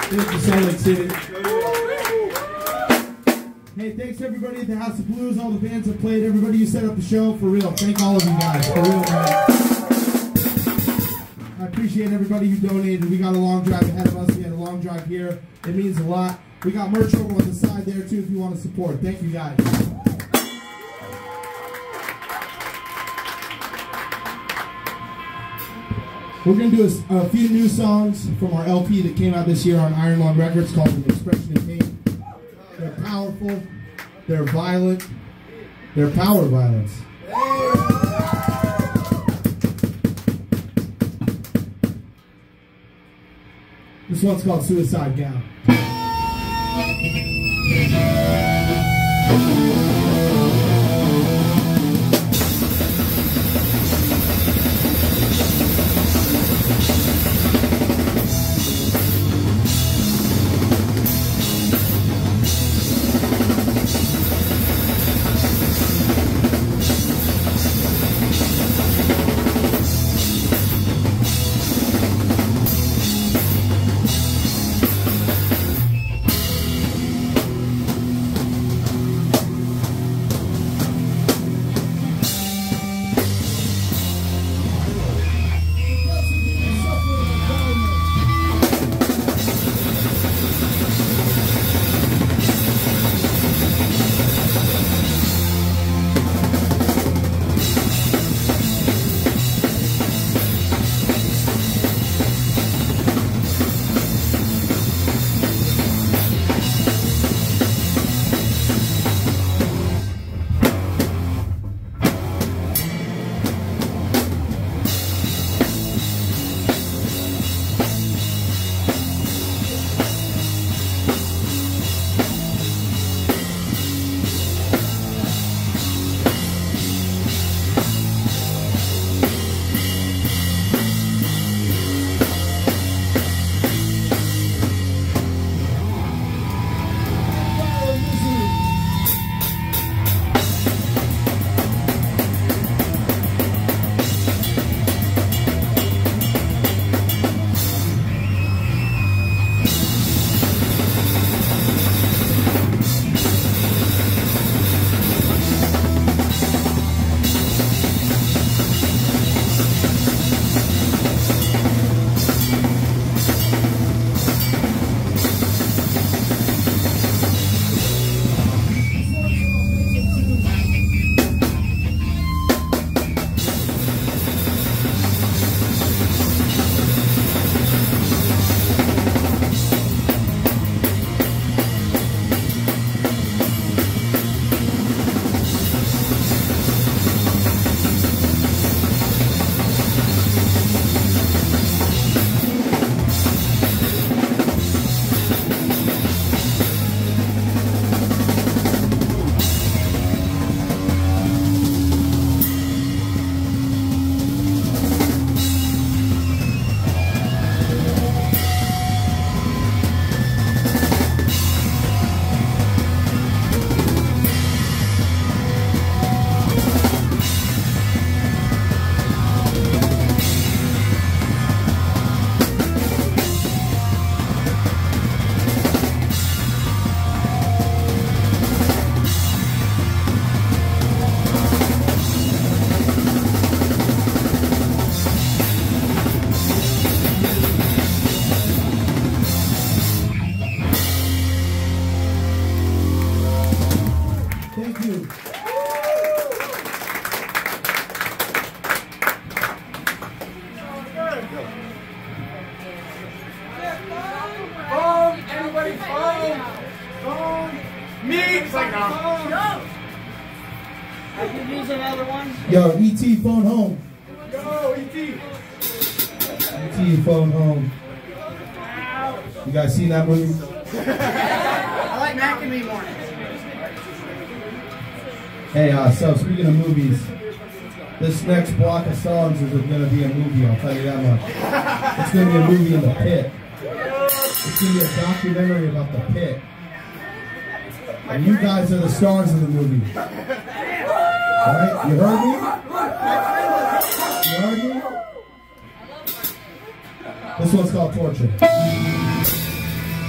Thank you, Salt Lake City. Hey, thanks everybody at the House of Blues, all the bands that played, everybody who set up the show, for real. Thank all of you guys, for real, man. I appreciate everybody who donated. We got a long drive ahead of us. We had a long drive here. It means a lot. We got merch over on the side there too if you want to support. Thank you guys. We're going to do a few new songs from our LP that came out this year on Iron Lung Records called An Expression in Pain. They're powerful, they're violent, they're power violence. This one's called Suicide Gown. Yo, E.T. phone home. Yo, E.T. E.T. phone home. You guys seen that movie? I like Mac and Me more. Hey, so speaking of movies, this next block of songs is going to be a movie, I'll tell you that much. It's going to be a movie in the pit. It's going to be a documentary about the pit. And you guys are the stars of the movie. Alright, you heard me? You heard me? This one's called Torture.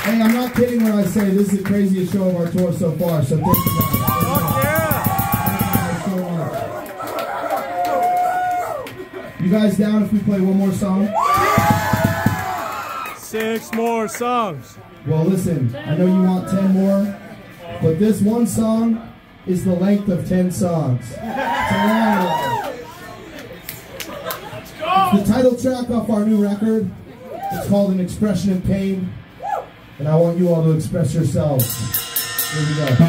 Hey, I'm not kidding when I say this is the craziest show of our tour so far, so thank you guys. Thank you so much. You guys down if we play one more song? 6 more songs. Well, listen, I know you want 10 more, but this one song is the length of 10 songs. It's a long one. It's the title track off our new record. It's called An Expression in Pain, and I want you all to express yourselves. Here we go.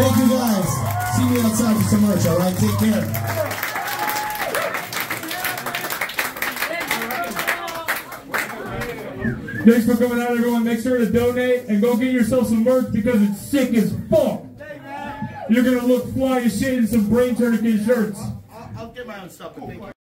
Thank you guys. See me outside for some merch, alright? Take care. Thanks for coming out, everyone. Make sure to donate and go get yourself some merch because it's sick as fuck. You're gonna look fly as shit in some brain tourniquet shirts. I'll get my own stuff, but thank you.